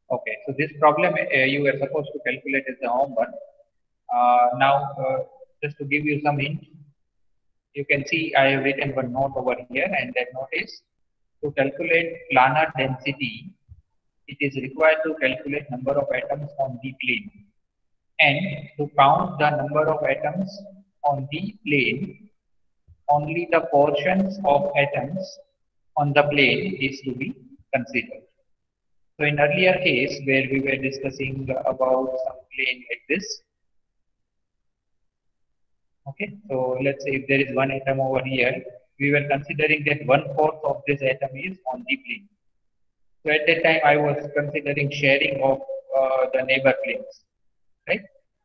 Okay, so this problem you were supposed to calculate is the home one. Just to give you some hint, you can see I have written one note over here, and that note is to calculate planar density, it is required to calculate number of atoms on the plane, and to count the number of atoms on the plane, only the portions of atoms on the plane is to be considered. So in earlier case where we were discussing about some plane like this, okay, so let's say if there is one atom over here, we were considering that 1/4 of this atom is on the plane. So at that time I was considering sharing of the neighbor planes, right?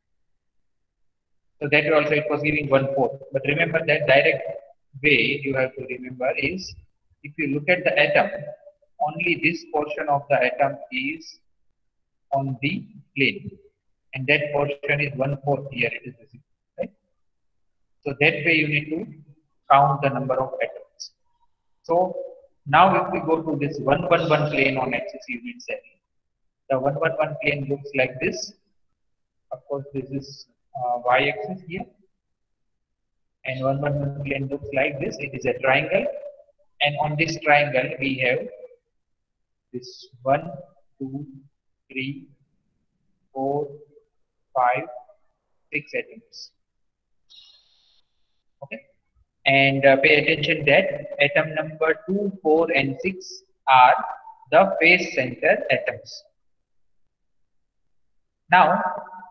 So that also it was giving 1/4. But remember that direct way you have to remember is if you look at the atom, only this portion of the atom is on the plane, and that portion is 1/4 here it is visible, right? So that way you need to count the number of atoms. So now if we go to this 111 plane on axis unit cell, the 111 plane looks like this. Of course, this is y-axis here, and 111 plane looks like this. It is a triangle, and on this triangle we have this 1, 2, 3, 4, 5, 6 atoms. Okay, and pay attention that atom number 2, 4, and 6 are the face center atoms. Now,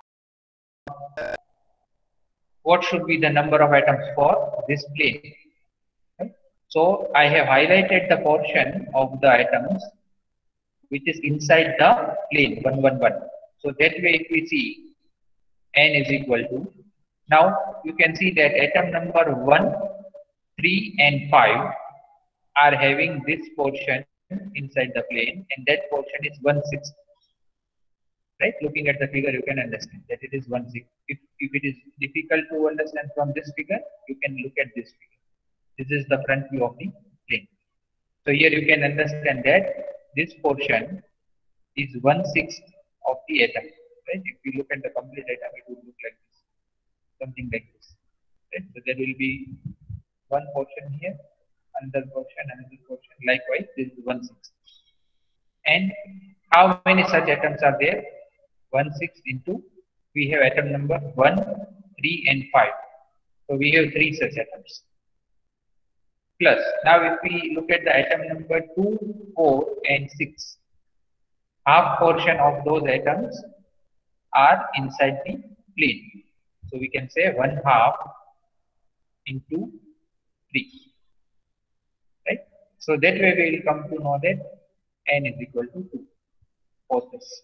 what should be the number of atoms for this plane? Right? So I have highlighted the portion of the atoms which is inside the plane 111. So that way if we see n is equal to, now you can see that atom number 1, 3 and 5 are having this portion inside the plane, and that portion is 1/6. Right? Looking at the figure, you can understand that it is 1/6. If it is difficult to understand from this figure, you can look at this figure. This is the front view of the plane. So here you can understand that this portion is 1/6 of the atom. Right? If you look at the complete atom, it would look like this, something like this. Right? So there will be one portion here, another portion, Likewise, this is 1/6. And how many such atoms are there? 1/6 into, we have atom number 1, 3 and 5. So we have 3 such atoms. Plus, now if we look at the atom number 2, 4 and 6, half portion of those atoms are inside the plane. So we can say 1/2 into 3. Right? So that way we will come to know that n is equal to 2 for this.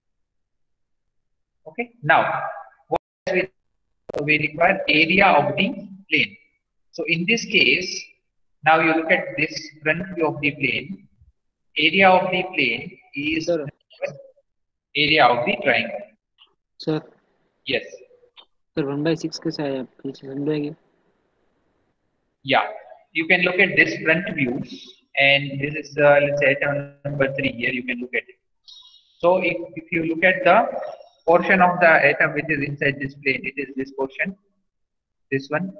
Okay. Now, what we require area of the plane. So in this case, now you look at this front view of the plane. Area of the plane is area of the triangle. Sir. Yes. Sir, 1/6 कैसा है? पीछे समझाएंगे? Yeah. You can look at this front view, and this is let's say atom number 3 here. You can look at it. So if you look at the portion of the atom which is inside this plane, it is this portion, this one,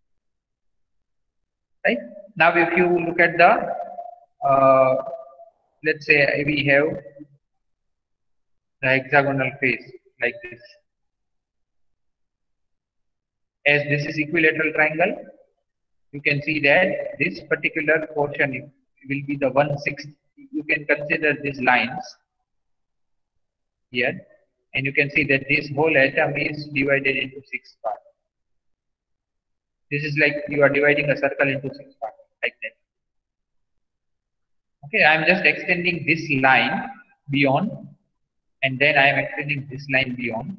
right? Now if you look at the let's say we have the hexagonal face like this, as this is equilateral triangle, you can see that this particular portion will be the 1/6. You can consider these lines here, and you can see that this whole atom is divided into 6 parts. This is like you are dividing a circle into 6 parts, like that. Okay, I am just extending this line beyond, and then I am extending this line beyond.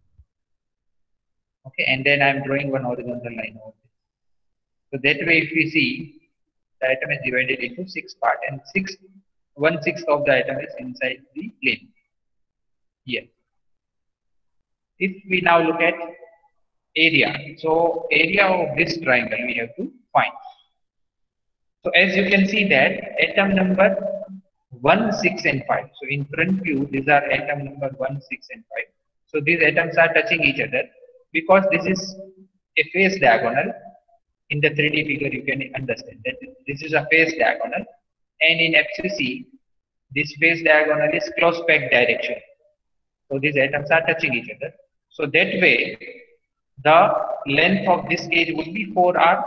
Okay, and then I am drawing one horizontal line over this. So that way, if we see, the atom is divided into 6 parts, and 1/6 of the atom is inside the plane here. If we now look at area, so area of this triangle we have to find. So as you can see that atom number 1, 6 and 5. So in front view, these are atom number 1, 6 and 5. So these atoms are touching each other because this is a phase diagonal. In the 3D figure, you can understand that this is a phase diagonal, and in FCC, this phase diagonal is close back direction. So these atoms are touching each other. So that way, the length of this edge would be 4R.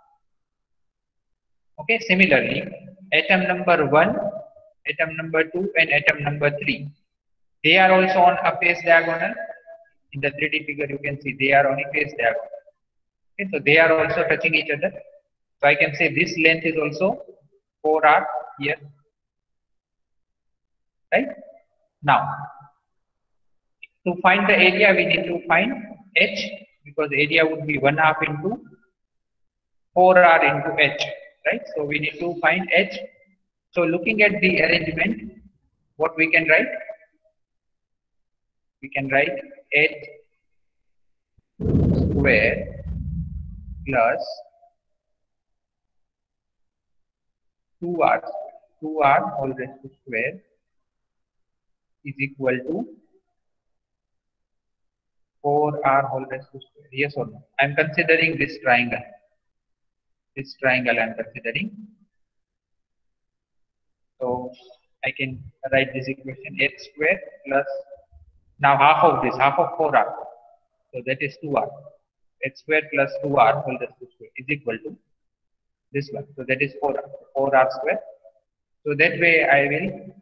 Okay, similarly, atom number 1, atom number 2, and atom number 3. They are also on a phase diagonal. In the 3D figure, you can see they are on a phase diagonal. Okay, so they are also touching each other. So I can say this length is also 4R here. Right? Now, to find the area, we need to find H, because area would be 1/2 into 4R into H. Right? So we need to find H. So looking at the arrangement, what we can write? We can write H square plus 2R. 2R whole raised to square is equal to 4R whole raised to square. Yes or no? I am considering this triangle. This triangle I am considering. So I can write this equation H square plus, now half of this, half of 4R. So that is 2R. H square plus 2R whole raised to square is equal to this one. So that is 4R. 4R square. So that way I will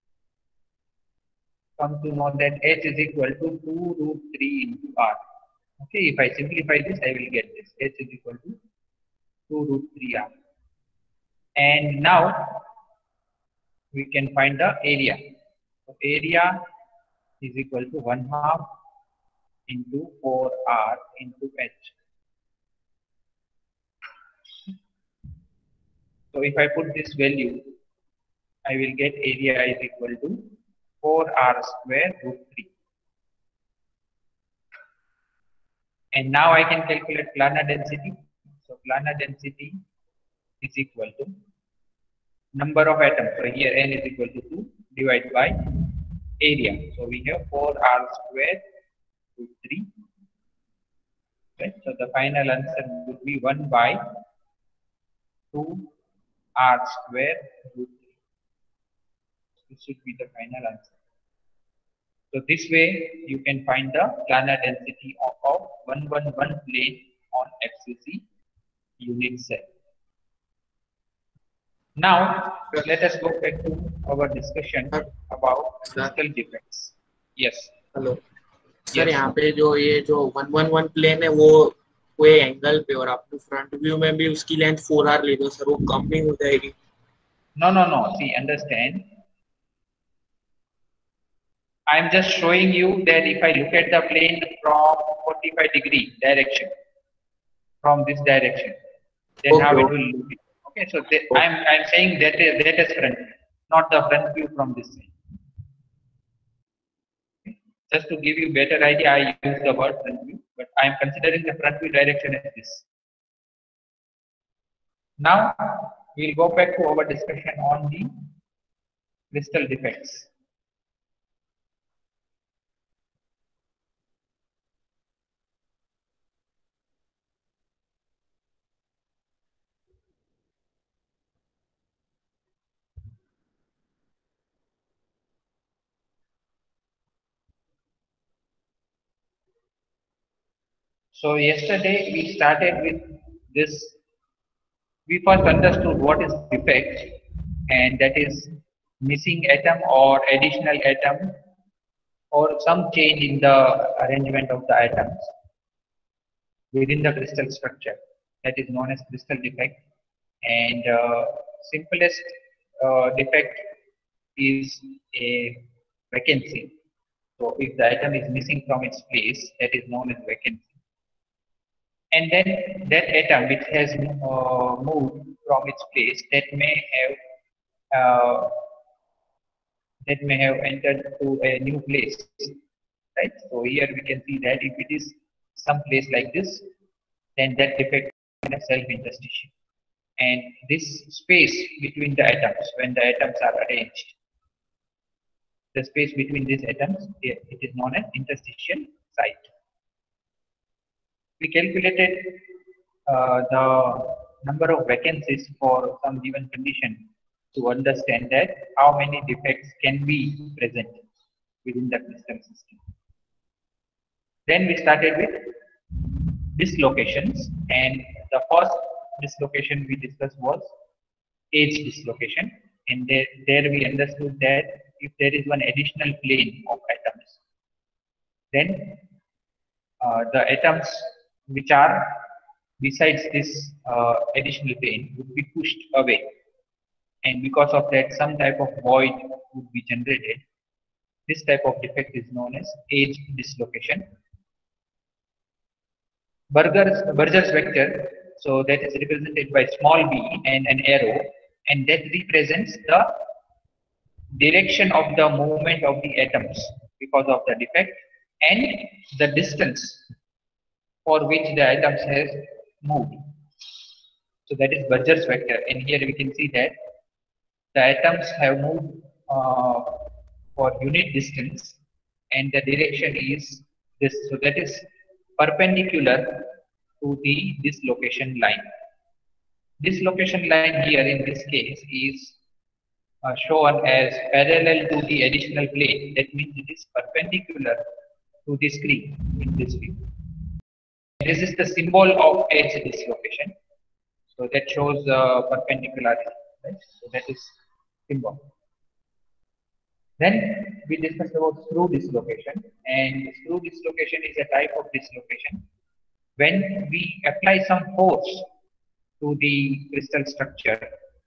come to know that H is equal to 2√3 into R. Okay, if I simplify this, I will get this. H is equal to 2√3R. And now we can find the area. So area is equal to 1/2 into 4R into H. So if I put this value, I will get area is equal to 4R square root 3. And now I can calculate planar density. So planar density is equal to number of atoms. So here n is equal to 2 divided by area. So we have 4R square root 3. Right? So the final answer would be 1 by 2R square root 3. This should be the final answer. So this way you can find the planar density of a 111 plane on FCC unit cell. Now let us go back to our discussion about crystal defects. Yes. Hello sir, यहाँ पे जो ये जो 111 plane है वो कोई angle पे, और आपने फ्रंट व्यू में भी उसकी लेंथ 4R ले दो सर, वो कम नहीं हो जाएगी? No. See, understand. I am just showing you that if I look at the plane from 45-degree direction, from this direction, then how it will look. Okay, so I am saying that is front view, not the front view from this side. Okay. Just to give you better idea, I use the word front view, but I am considering the front view direction as this. Now we'll go back to our discussion on the crystal defects. So yesterday we started with this. We first understood what is defect, and that is missing atom or additional atom or some change in the arrangement of the atoms within the crystal structure. That is known as crystal defect. And simplest defect is a vacancy. So if the atom is missing from its place, that is known as vacancy. And then that atom which has moved from its place, that may have entered to a new place, right? So here we can see that if it is some place like this, then that defect is self-interstitial. And this space between the atoms, when the atoms are arranged, the space between these atoms, it is known as interstitial site. We calculated the number of vacancies for some given condition to understand that how many defects can be present within the crystal system. Then we started with dislocations, and the first dislocation we discussed was edge dislocation, and there we understood that if there is one additional plane of atoms, then the atoms which are besides this additional plane would be pushed away, and because of that some type of void would be generated. This type of defect is known as edge dislocation. Berger's vector, so that is represented by small b and an arrow, and that represents the direction of the movement of the atoms because of the defect and the distance for which the atoms has moved. So that is Berger's vector, and here we can see that the atoms have moved for unit distance, and the direction is this. So that is perpendicular to the dislocation line. Dislocation line here in this case is shown as parallel to the additional plane. That means it is perpendicular to the screen in this view. This is the symbol of edge dislocation. So that shows perpendicularity, right? So that is symbol. Then we discussed about screw dislocation, and screw dislocation is a type of dislocation when we apply some force to the crystal structure,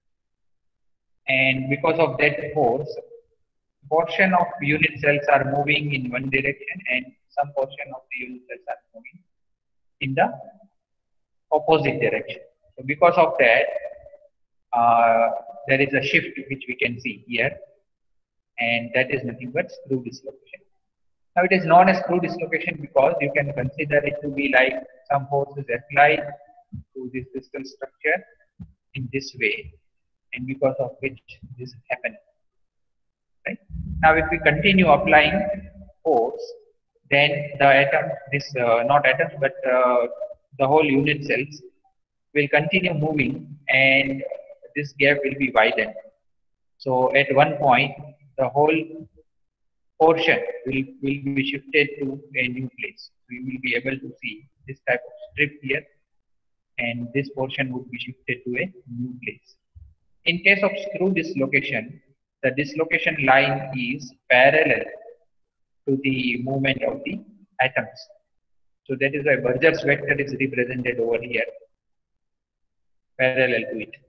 and because of that force, portion of unit cells are moving in one direction and some portion of the unit cells are moving in the opposite direction. So because of that, there is a shift which we can see here, and that is nothing but screw dislocation. Now it is known as screw dislocation because you can consider it to be like some forces applied to this crystal structure in this way, and because of which this is happening. Right? Now if we continue applying force, then the atom, not atoms but the whole unit cells will continue moving, and this gap will be widened. So at one point, the whole portion will be shifted to a new place. We will be able to see this type of strip here, and this portion would be shifted to a new place. In case of screw dislocation, the dislocation line is parallel to the movement of the atoms. So that is why Berger's vector is represented over here, parallel to it.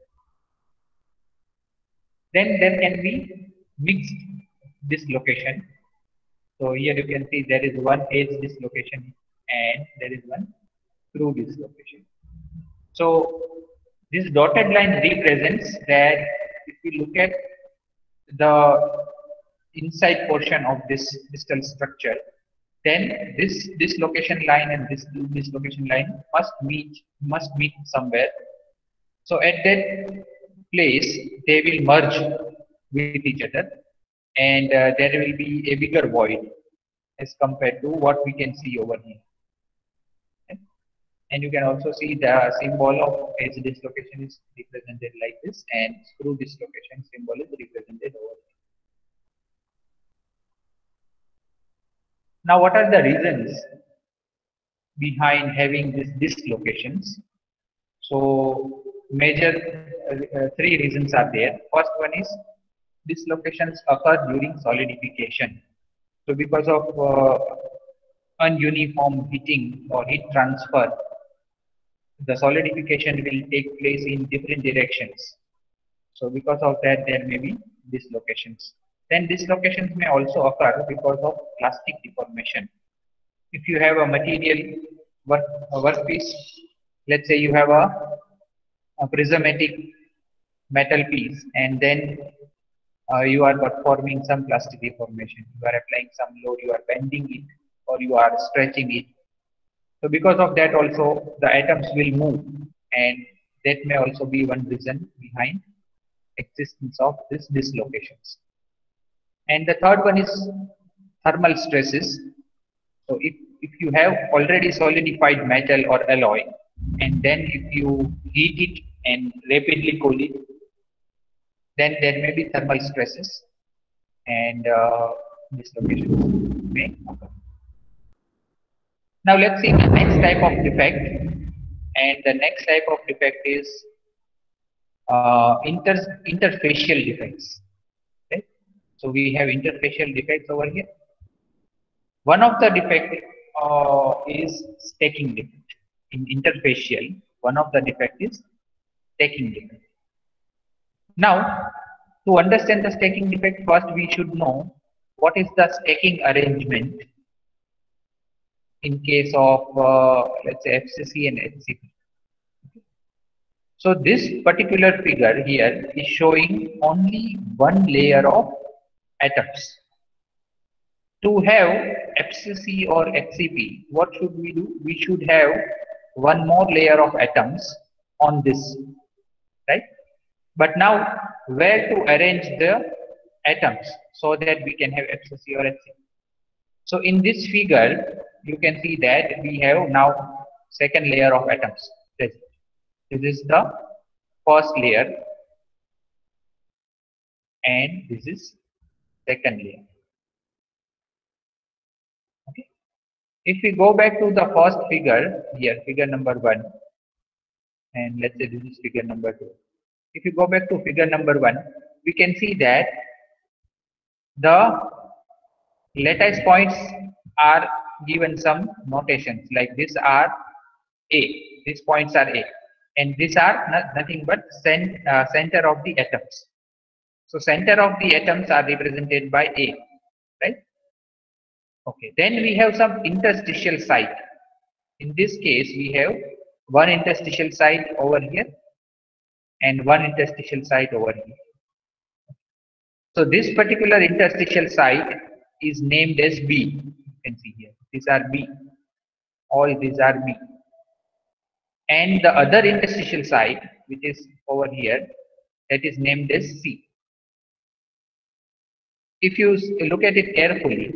Then there can be mixed dislocation. So here you can see there is one edge dislocation and there is one screw dislocation. So this dotted line represents that if we look at the inside portion of this crystal structure, then this dislocation line and this dislocation line must meet somewhere. So at that place they will merge with each other, and there will be a bigger void as compared to what we can see over here. Okay? And you can also see the symbol of edge dislocation is represented like this, and screw dislocation symbol is represented over here. Now what are the reasons behind having these dislocations? So major three reasons are there. First one is dislocations occur during solidification. So because of ununiform heating or heat transfer, the solidification will take place in different directions. So because of that there may be dislocations. Then dislocations may also occur because of plastic deformation. If you have a material workpiece, let's say you have a prismatic metal piece, and then you are performing some plastic deformation. You are applying some load, you are bending it, or you are stretching it. So because of that also the atoms will move, and that may also be one reason behind existence of these dislocations. And the third one is thermal stresses. So if you have already solidified metal or alloy, and then if you heat it and rapidly cool it, then there may be thermal stresses, and dislocations may occur. Now let's see the next type of defect, and the next type of defect is interfacial defects. Okay? So we have interfacial defects over here. One of the defect is stacking defect. In interfacial, one of the defect is stacking defect. Now, to understand the stacking defect, first we should know what is the stacking arrangement in case of let's say FCC and HCP. So this particular figure here is showing only one layer of atoms. To have FCC or HCP, what should we do? We should have one more layer of atoms on this, right? But now, where to arrange the atoms so that we can have FCC or HCP? So in this figure, you can see that we have now second layer of atoms. This is the first layer, and this is second layer. Okay. If we go back to the first figure here, figure number 1, and let's say this is figure number 2. If you go back to figure number 1, we can see that the lattice points are given some notations, like these are A, these points are A, and these are nothing but center of the atoms. So center of the atoms are represented by A, right? Okay, then we have some interstitial site. In this case, we have one interstitial site over here and one interstitial site over here. So this particular interstitial site is named as B. You can see here, these are B. All these are B. And the other interstitial site, which is over here, that is named as C. If you look at it carefully,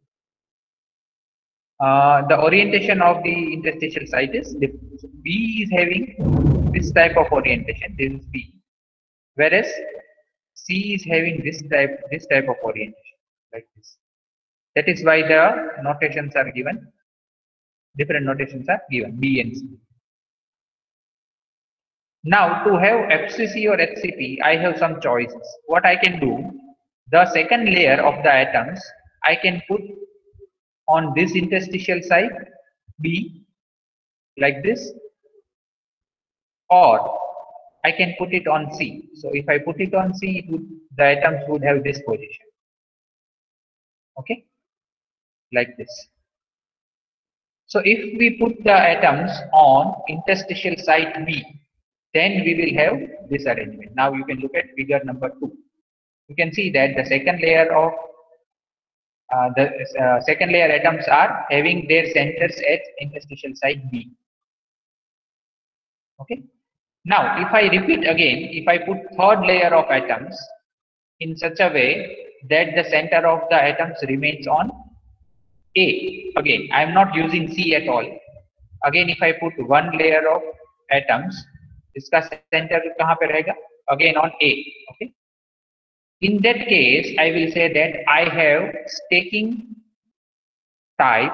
the orientation of the interstitial site is B is having this type of orientation. This is B, whereas C is having this type of orientation, like this. That is why the notations are given. Different notations are given, B and C. Now, to have FCC or HCP, I have some choices. What I can do, the second layer of the atoms, I can put on this interstitial site B, like this, or I can put it on C. So if I put it on C, the atoms would have this position. Okay, like this. So if we put the atoms on interstitial site B, then we will have this arrangement. Now you can look at figure number 2. You can see that the second layer of second layer atoms are having their centers at interstitial site B. Okay. Now, if I repeat again, if I put third layer of atoms in such a way that the center of the atoms remains on A. Again, I am not using C at all. Again, if I put one layer of atoms, इसका center कहाँ पे रहेगा? Again on A. Okay. In that case, I will say that I have stacking type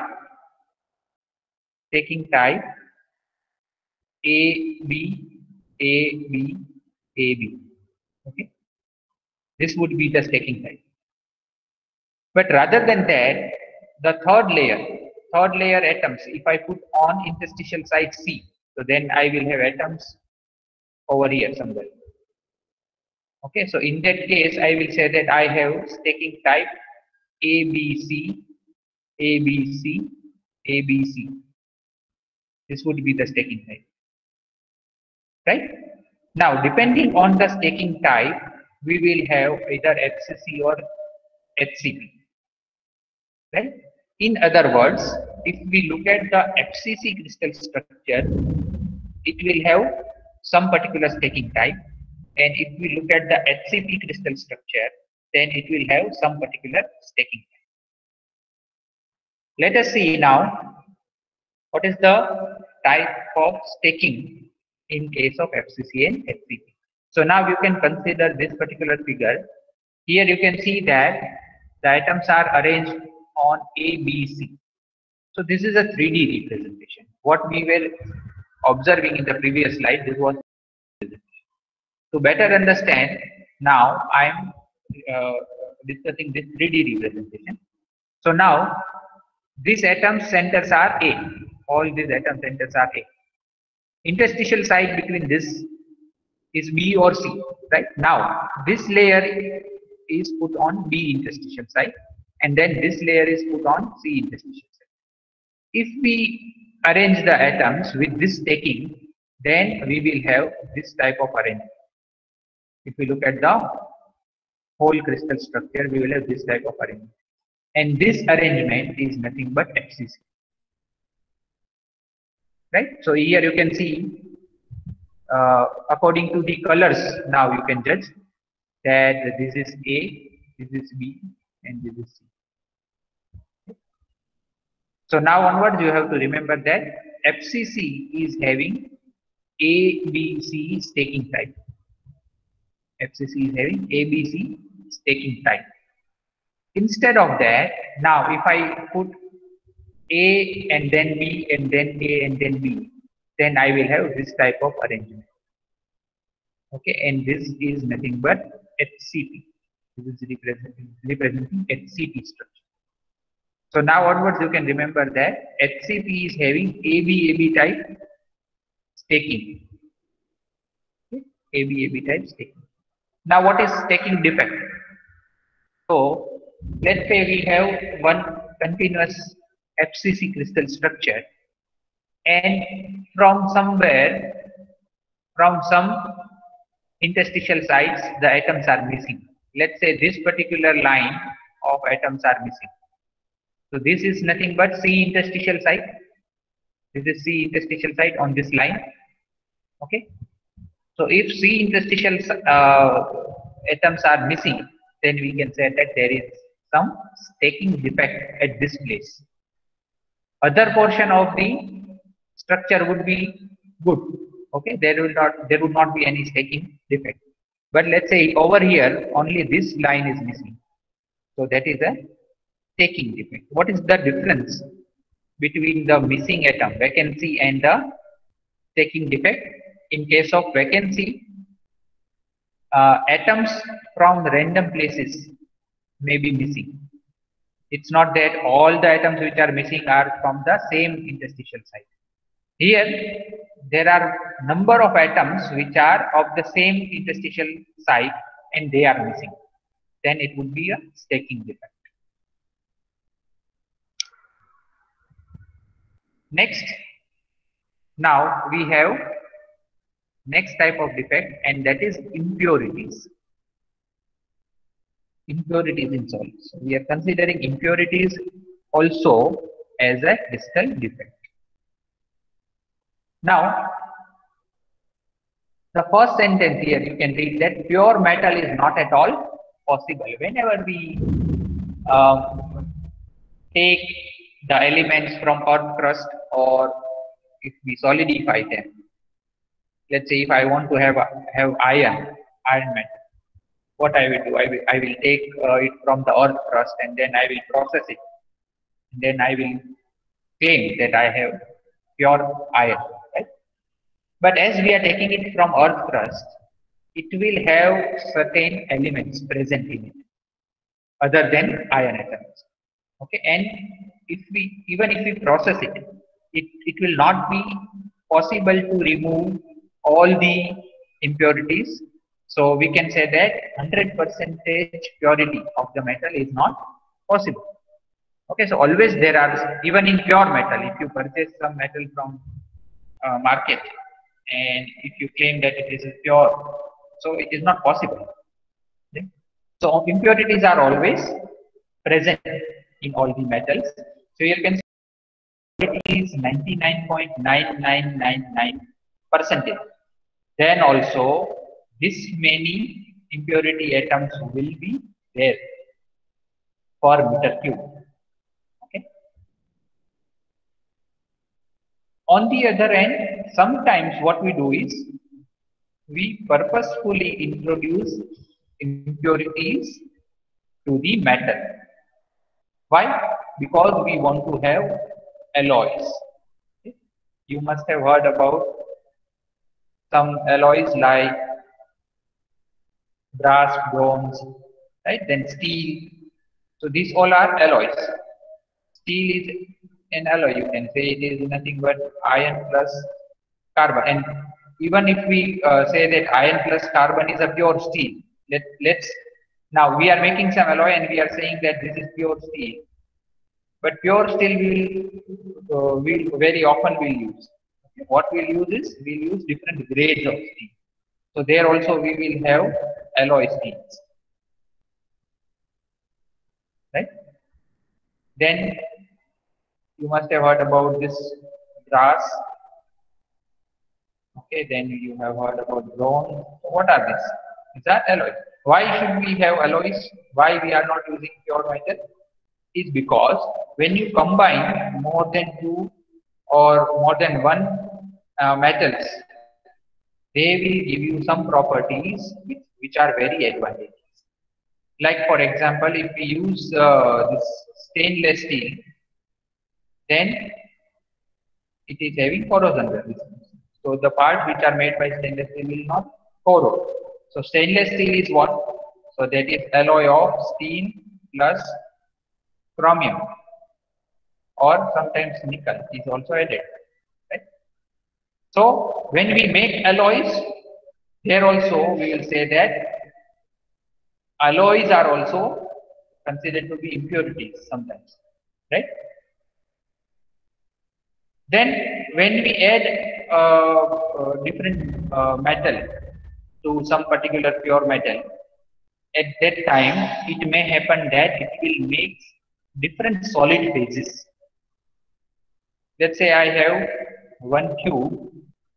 A B A B A B. Okay. This would be the stacking type. But rather than that, the third layer atoms, if I put on interstitial site C, so then I will have atoms over here somewhere. Okay, so in that case, I will say that I have stacking type ABC, ABC, ABC. This would be the stacking type. Right? Now, depending on the stacking type, we will have either FCC or HCP. Right? In other words, if we look at the FCC crystal structure, it will have some particular stacking type, and if we look at the HCP crystal structure, then it will have some particular staking time. Let us see now what is the type of staking in case of FCC and HCP. So now you can consider this particular figure. Here you can see that the atoms are arranged on A, B, C. So this is a 3D representation. What we were observing in the previous slide, this was to better understand. Now I am discussing this 3D representation. So now these atom centers are A. All these atom centers are A. Interstitial site between this is B or C. Right now, this layer is put on B interstitial site, and then this layer is put on C interstitial site. If we arrange the atoms with this staking, then we will have this type of arrangement. If we look at the whole crystal structure, we will have this type of arrangement. And this arrangement is nothing but FCC. Right? So here you can see, according to the colors, now you can judge that this is A, this is B, and this is C. So now onwards, you have to remember that FCC is having A, B, C staking type. FCC is having A, B, C staking type. Instead of that, now if I put A and then B and then A and then B, then I will have this type of arrangement. Okay, and this is nothing but HCP. This is representing HCP structure. So now onwards, you can remember that HCP is having AB type staking. Okay? AB type staking. Now what is staking defect? So let's say we have one continuous FCC crystal structure, and from somewhere, from some interstitial sites, the atoms are missing. Let's say this particular line of atoms are missing. So this is nothing but C interstitial site. This is C interstitial site on this line. Okay. So if C interstitial atoms are missing, then we can say that there is some staking defect at this place. Other portion of the structure would be good. Okay, there would not be any staking defect. But let's say over here only this line is missing. So that is a staking defect. What is the difference between the missing atom vacancy and the staking defect? In case of vacancy, atoms from random places may be missing. It's not that all the atoms which are missing are from the same interstitial site. Here, there are number of atoms which are of the same interstitial site and they are missing. Then it would be a staking defect. Next, now we have next type of defect, and that is impurities. Impurities in solids. So we are considering impurities also as a crystal defect. Now, the first sentence here you can read that pure metal is not at all possible. Whenever we take the elements from earth crust, or if we solidify them, let's say if I want to have iron metal, what I will do, I will take it from the earth crust and then I will process it. And then I will claim that I have pure iron. Right? But as we are taking it from earth crust, it will have certain elements present in it, other than iron atoms. Okay, and even if we process it, it will not be possible to remove all the impurities. So we can say that 100% purity of the metal is not possible. Okay, so always there are, even in pure metal, if you purchase some metal from market and if you claim that it is pure, so it is not possible. Okay? So impurities are always present in all the metals. So you can see it is 99.9999%. Then also this many impurity atoms will be there per meter cube. Okay. On the other end, sometimes what we do is we purposefully introduce impurities to the metal. Why? Because we want to have alloys. Okay. You must have heard about some alloys like brass, bronze, right? Then steel. So these all are alloys. Steel is an alloy. You can say it is nothing but iron plus carbon. And even if we say that iron plus carbon is a pure steel, let's now we are making some alloy and we are saying that this is pure steel. But pure steel will very often will use. Okay. What we'll use is we'll use different grades of steel. So there also we will have alloy steels, right? Then you must have heard about this brass. Okay, then you have heard about bronze. What are these? These are alloys. Why should we have alloys? Why we are not using pure metal? Is because when you combine more than two or more than one metals, they will give you some properties which are very advantageous. Like for example, if we use this stainless steel, then it is having corrosion resistance. So the parts which are made by stainless steel will not corrode. So stainless steel is what? So that is alloy of steel plus chromium, or sometimes nickel is also added. Right? So when we make alloys, here also we will say that alloys are also considered to be impurities sometimes, right? Then when we add different metal to some particular pure metal, at that time it may happen that it will make different solid phases. Let's say I have one cube.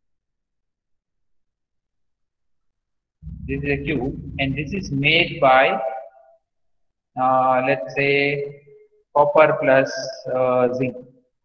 This is a cube, and this is made by let's say copper plus zinc.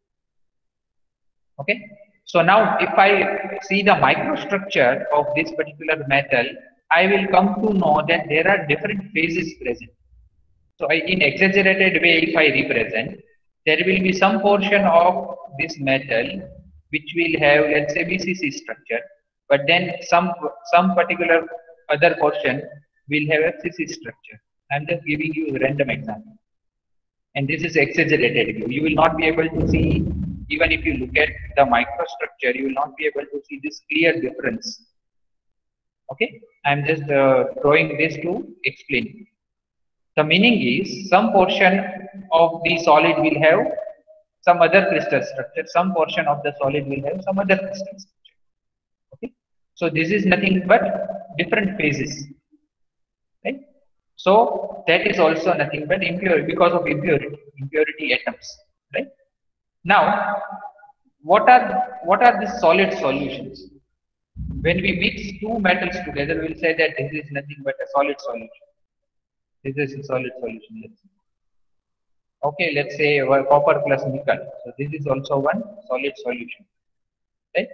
Okay. So now if I see the microstructure of this particular metal, I will come to know that there are different phases present. So in exaggerated way, if I represent, there will be some portion of this metal which will have, let's say, BCC structure, but then some particular other portion will have FCC structure. I'm just giving you a random example. And this is exaggerated view. You will not be able to see, even if you look at the microstructure, you will not be able to see this clear difference. Okay, I'm just drawing this to explain. The meaning is some portion of the solid will have some other crystal structure, some portion of the solid will have some other crystal structure. Okay, so this is nothing but different phases. Right? So that is also nothing but impurity, because of impurity atoms. Right? Now, what are the solid solutions? When we mix two metals together, we'll say that this is nothing but a solid solution. This is a solid solution. Let's see. Okay, let's say copper plus nickel. So this is also one solid solution. Right?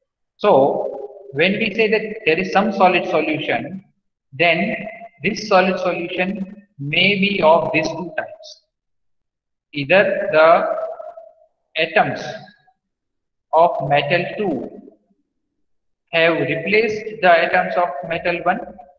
So when we say that there is some solid solution, then this solid solution may be of these two types. Either the atoms of metal 2 have replaced the atoms of metal 1,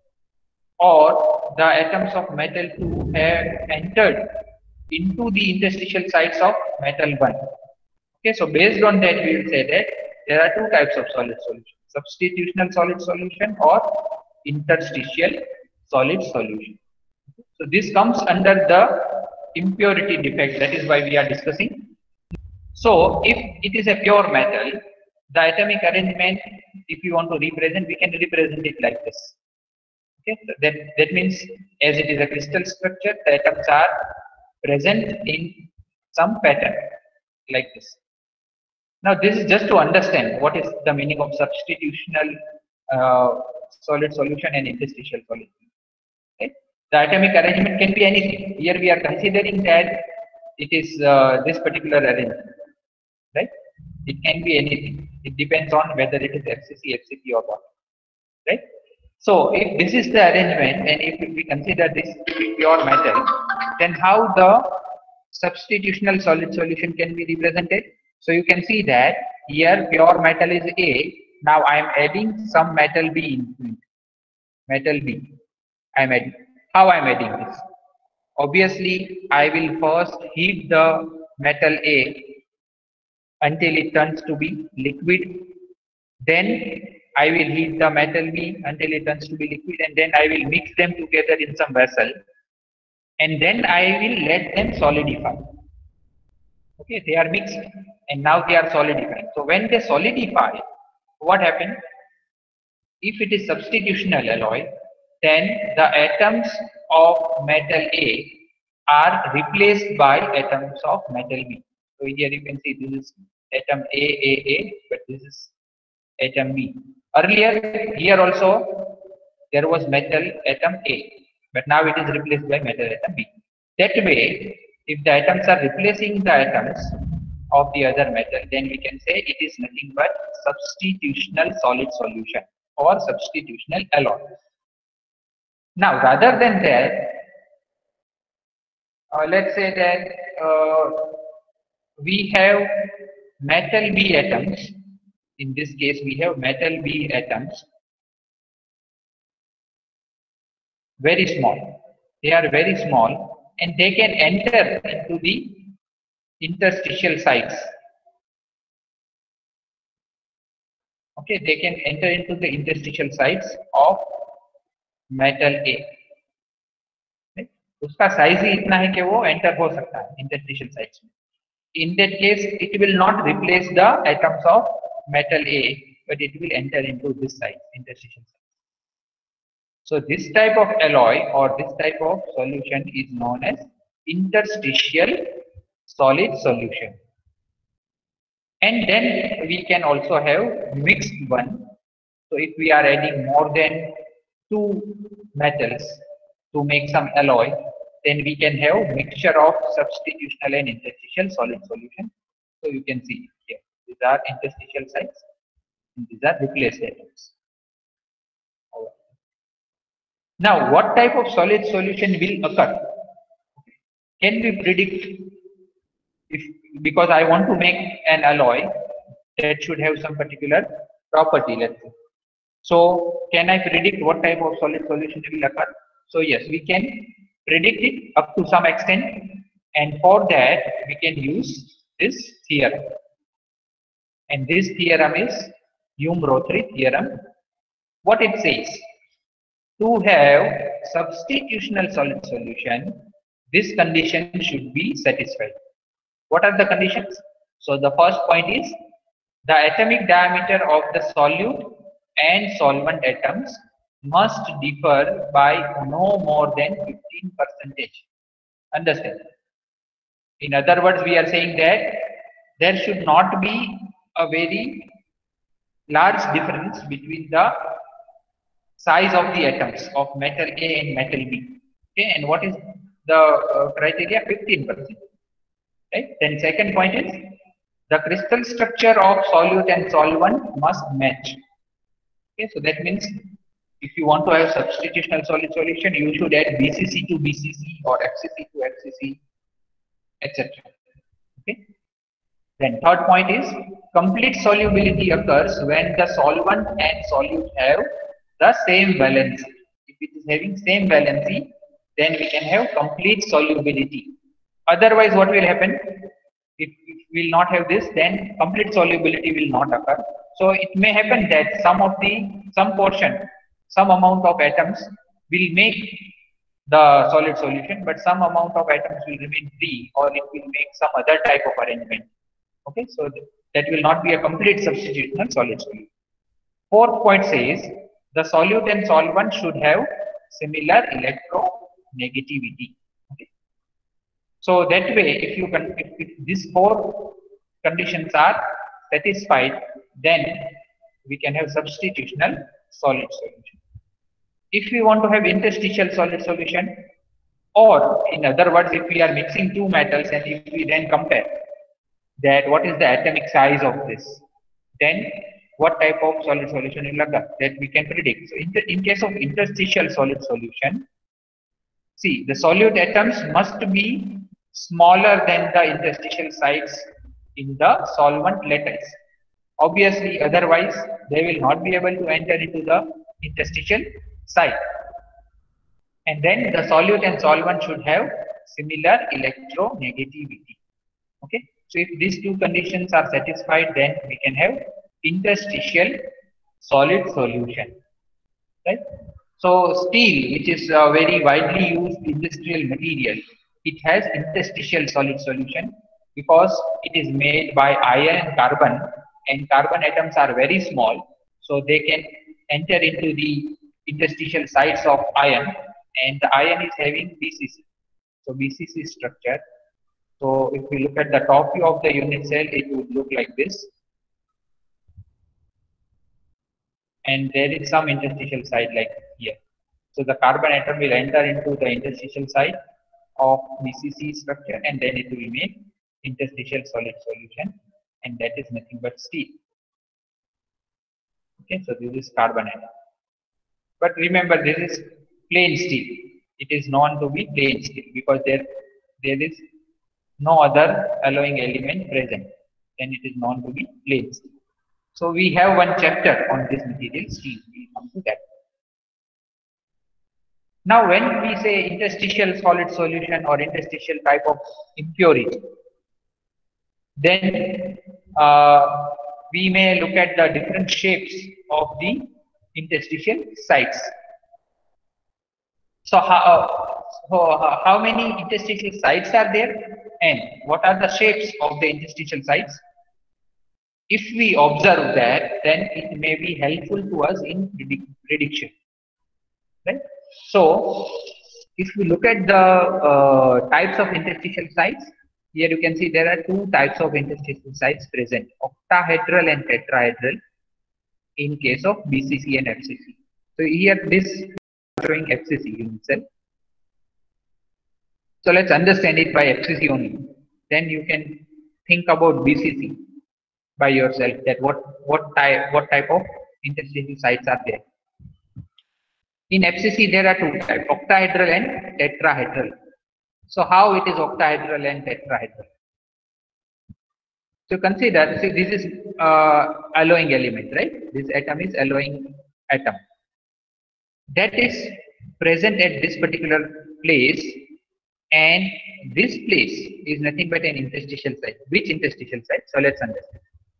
or the atoms of metal 2 have entered into the interstitial sites of metal 1. Okay, so based on that, we will say that there are two types of solid solution: substitutional solid solution or interstitial solid solution. So this comes under the impurity defect. That is why we are discussing. So if it is a pure metal, the atomic arrangement, if you want to represent, we can represent it like this. Okay, so that means as it is a crystal structure, the atoms are present in some pattern like this. Now this is just to understand what is the meaning of substitutional solid solution and interstitial solid. Okay? The atomic arrangement can be anything. Here we are considering that it is this particular arrangement, right? It can be anything. It depends on whether it is FCC, FCP or what, right? So if this is the arrangement and if we consider this to be pure metal, then how the substitutional solid solution can be represented? So you can see that here pure metal is A. Now I am adding some metal B into it. Metal B. I am adding. How I am adding this? Obviously, I will first heat the metal A until it turns to be liquid. Then I will heat the metal B until it turns to be liquid, and then I will mix them together in some vessel, and then I will let them solidify. Okay, they are mixed and now they are solidifying. So when they solidify, what happens? If it is substitutional alloy, then the atoms of metal A are replaced by atoms of metal B. So here you can see this is atom A, but this is atom B. Earlier here also there was metal atom A, but now it is replaced by metal atom B. That way, if the atoms are replacing the atoms of the other metal, then we can say it is nothing but substitutional solid solution or substitutional alloy. Now, rather than that, let's say that we have metal B atoms. In this case, we have metal B atoms, very small. They are very small and they can enter into the interstitial sites. Okay, they can enter into the interstitial sites of metal A. उसका size ही इतना है कि वो enter हो सकता है interstitial sites में. In that case, it will not replace the atoms of metal A, but it will enter into this site, interstitial site. So this type of alloy or this type of solution is known as interstitial solid solution. And then we can also have mixed one. So if we are adding more than two metals to make some alloy, then we can have mixture of substitutional and interstitial solid solution. So you can see here, these are interstitial sites and these are replaced atoms. Now, what type of solid solution will occur? Can we predict? Because I want to make an alloy that should have some particular property, let's say. So can I predict what type of solid solution will occur? So yes, we can predict it up to some extent, and for that we can use this theorem. And this theorem is Hume-Rothery theorem. What it says? To have substitutional solid solution, this condition should be satisfied. What are the conditions? So the first point is the atomic diameter of the solute and solvent atoms must differ by no more than 15%. Understand? In other words, we are saying that there should not be a very large difference between the size of the atoms of metal A and metal B. Okay, and what is the criteria? 15%. Right? Then second point is the crystal structure of solute and solvent must match. Okay, so that means if you want to have substitutional solid solution, you should add BCC to BCC or FCC to FCC, etc. Okay. Then third point is complete solubility occurs when the solvent and solute have the same valency. If it is having same valency, then we can have complete solubility. Otherwise, what will happen? If we will not have this, then complete solubility will not occur. So it may happen that some amount of atoms will make the solid solution, but some amount of atoms will remain free, or it will make some other type of arrangement. Okay, so that will not be a complete substitutional solid solution. Fourth point says the solute and solvent should have similar electronegativity. Okay. So that way, if these four conditions are satisfied, then we can have substitutional solid solution. if we want to have interstitial solid solution, or in other words, if we are mixing two metals and if we then compare that what is the atomic size of this, then what type of solid solution will occur, that we can predict. So in case of interstitial solid solution, see, the solute atoms must be smaller than the interstitial sites in the solvent lattice. Obviously, otherwise they will not be able to enter into the interstitial site. And then the solute and solvent should have similar electronegativity. Okay. So if these two conditions are satisfied, then we can have interstitial solid solution. Right. So steel, which is a very widely used industrial material, it has interstitial solid solution because it is made by iron and carbon atoms are very small, so they can enter into the interstitial sites of iron, and the iron is having BCC. So BCC structure. So if we look at the top view of the unit cell, it would look like this. And there is some interstitial site like here. So the carbon atom will enter into the interstitial site of BCC structure, and then it will make interstitial solid solution, and that is nothing but steel. Okay, so this is carbon atom. But remember, this is plain steel. It is known to be plain steel because there is no other alloying element present. Then it is known to be plain steel. So we have one chapter on this material, steel. We will come to that. Now, when we say interstitial solid solution or interstitial type of impurity, then we may look at the different shapes of the interstitial sites. So how many interstitial sites are there, and what are the shapes of the interstitial sites? If we observe that, then it may be helpful to us in prediction. Right? So, if we look at the types of interstitial sites, here you can see there are two types of interstitial sites present, octahedral and tetrahedral in case of BCC and FCC. So here this is showing FCC unit cell. So let's understand it by FCC only. Then you can think about BCC by yourself, that what type of interstitial sites are there. In FCC, there are two types, octahedral and tetrahedral. So how it is octahedral and tetrahedral? So consider, see, this is alloying element, right? This atom is alloying atom. That is present at this particular place, and this place is nothing but an interstitial site. Which interstitial site? So let's understand.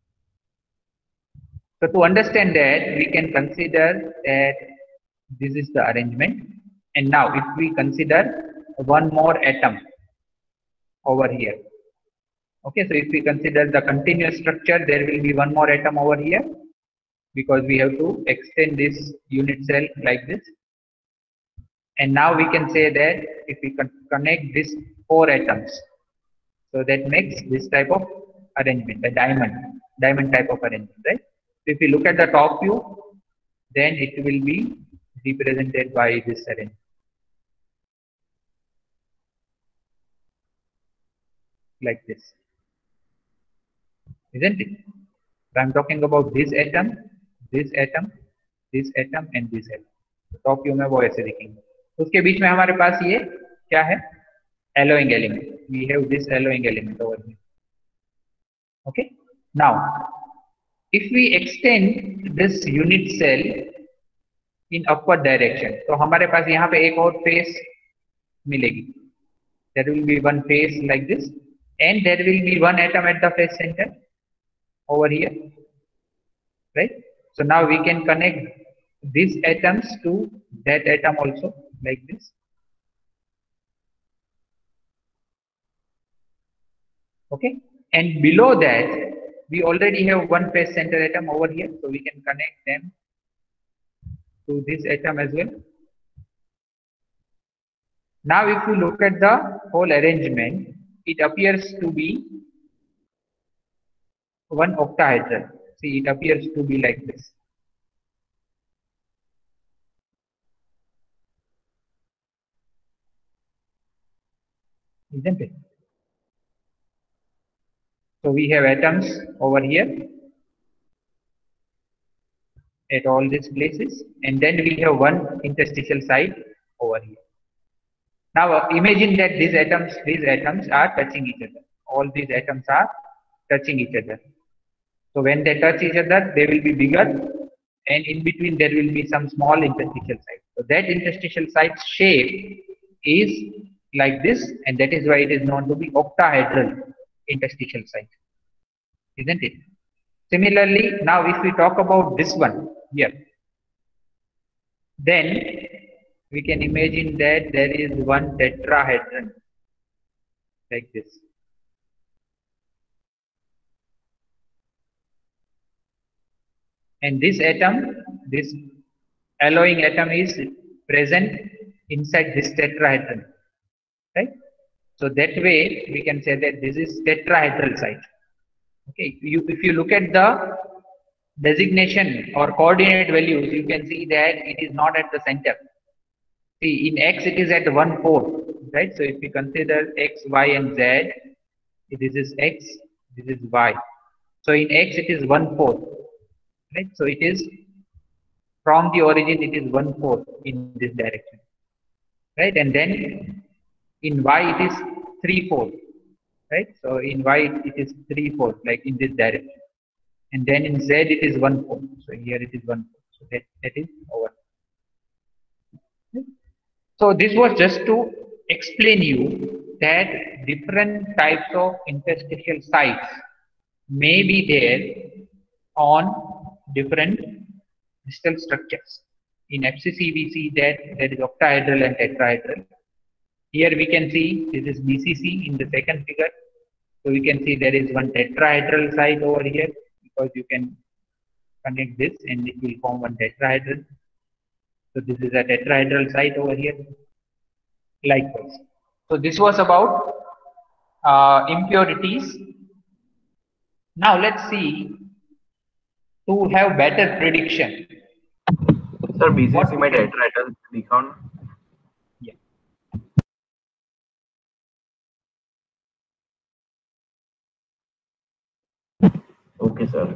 So to understand that, we can consider that this is the arrangement, and now if we consider one more atom over here, okay, so if we consider the continuous structure, there will be one more atom over here because we have to extend this unit cell like this, and now we can say that if we connect these four atoms, so that makes this type of arrangement, a diamond type of arrangement, right? So if we look at the top view, then it will be represented by this arrangement. Like this, isn't it? So I'm talking about this atom, this atom, this atom and this atom. तो top view में वो ऐसे दिखेंगे. उसके बीच में हमारे पास ये क्या है? Alloying element. We have this alloying element over here. Okay. Now, if we extend this unit cell in upward direction, तो हमारे पास यहाँ पे एक और face मिलेगी. There will be one face like this, and there will be one atom at the face center over here, right? So now we can connect these atoms to that atom also like this. Okay, and below that we already have one face center atom over here, so we can connect them to this atom as well. Now if you look at the whole arrangement, it appears to be one octahedral. See, it appears to be like this. isn't it? So we have atoms over here at all these places, and then we have one interstitial site over here. Now imagine that these atoms are touching each other. All these atoms are touching each other. So when they touch each other, they will be bigger, and in between there will be some small interstitial site. So that interstitial site shape is like this, and that is why it is known to be octahedral interstitial site, isn't it? Similarly, now if we talk about this one here, then we can imagine that there is one tetrahedron like this. And this atom, this alloying atom is present inside this tetrahedron, right? So that way we can say that this is tetrahedral site. Okay, if you look at the designation or coordinate values, you can see that it is not at the center. See, in X it is at 1/4, right? So if we consider X, Y, and Z, this is X, this is Y. So in X it is 1/4, right? So it is from the origin it is 1/4 in this direction, right? And then in Y it is 3/4, right? So in Y it is 3/4, like in this direction. And then in Z it is 1/4. So here it is 1/4. So that is over. So this was just to explain you that different types of interstitial sites may be there on different crystal structures. In FCC we see that there is octahedral and tetrahedral. Here we can see this is BCC in the second figure. So we can see there is one tetrahedral site over here, because you can connect this and it will form one tetrahedral. So this is a tetrahedral site over here. Likewise. So this was about impurities. Now let's see to have better prediction. Sir, BCC में tetrahedral दिखाओ ना. Yeah. Okay, sir.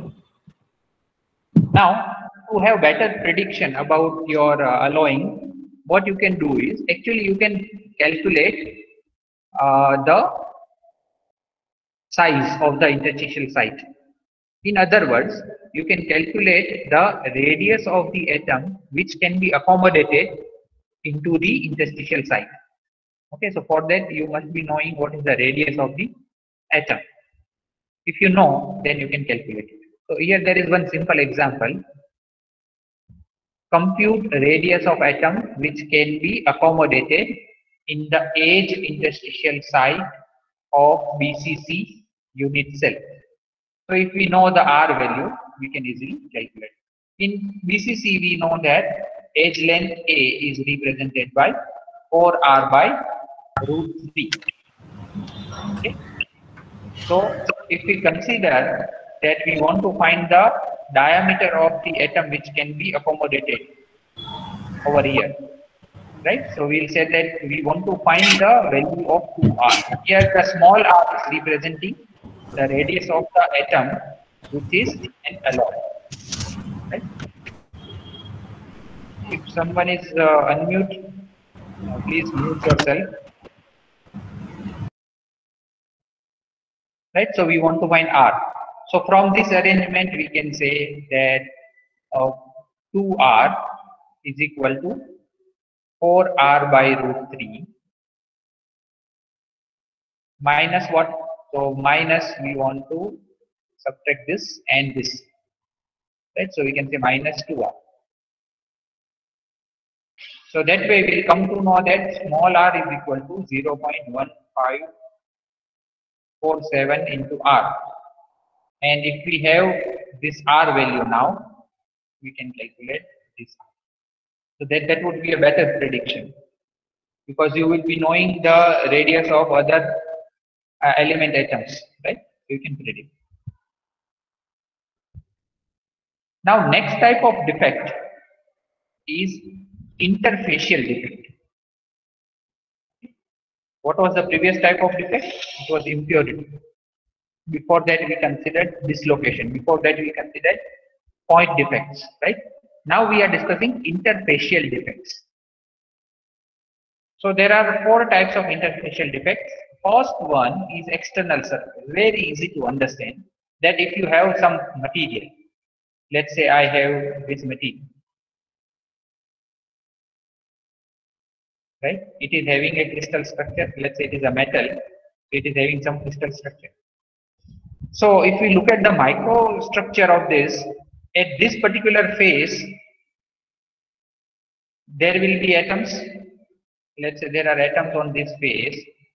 Now, to have better prediction about your alloying, what you can do is actually you can calculate the size of the interstitial site. In other words, you can calculate the radius of the atom which can be accommodated into the interstitial site. Okay, so for that you must be knowing what is the radius of the atom. If you know, then you can calculate it. So here there is one simple example. Compute radius of atom which can be accommodated in the edge interstitial site of BCC unit cell. So if we know the R value, we can easily calculate. In BCC, we know that edge length A is represented by 4R by root 3. Okay. So if we consider that we want to find the diameter of the atom which can be accommodated over here, right? So we'll say that we want to find the value of 2R. Here the small r is representing the radius of the atom which is an alloy, right? If someone is unmute, please mute yourself. Right, so we want to find R. So from this arrangement, we can say that 2R is equal to 4R by root 3 minus what? So minus, we want to subtract this and this. Right, so we can say minus 2R. So that way we will come to know that small r is equal to 0.1547 into R. And if we have this R value now, we can calculate this. So that would be a better prediction, because you will be knowing the radius of other element atoms, right? You can predict. Now next type of defect is interfacial defect. What was the previous type of defect? It was impurity. Before that we considered dislocation. Before that we considered point defects, right? Now we are discussing interfacial defects. So there are 4 types of interfacial defects. First one is external surface. Very easy to understand that if you have some material, let's say I have this material, right? It is having a crystal structure. Let's say it is a metal. It is having some crystal structure. So if we look at the microstructure of this, at this particular face, there will be atoms. Let's say there are atoms on this face.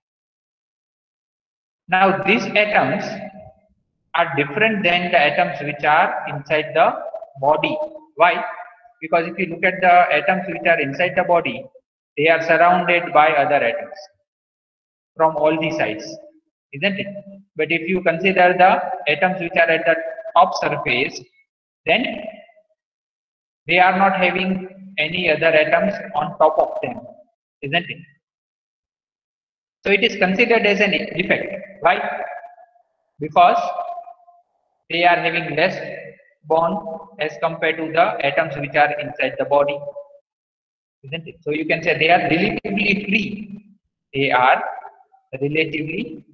Now these atoms are different than the atoms which are inside the body. Why? Because if you look at the atoms which are inside the body, they are surrounded by other atoms from all the sides, isn't it? But if you consider the atoms which are at the top surface, then they are not having any other atoms on top of them, isn't it? So it is considered as an defect. Why? Because they are having less bond as compared to the atoms which are inside the body, isn't it? So you can say they are relatively free. They are relatively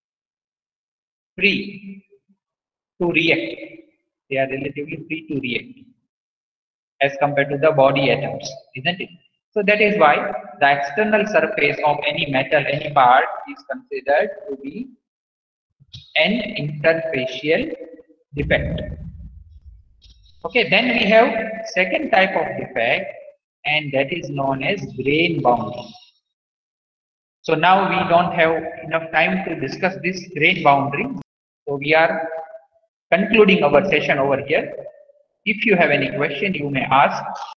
free to react. They are relatively free to react as compared to the body atoms, isn't it? So that is why the external surface of any metal, any part is considered to be an interfacial defect. Okay, then we have second type of defect, and that is known as grain boundary. So now we don't have enough time to discuss this grain boundary. So we are concluding our session over here. If you have any question, you may ask.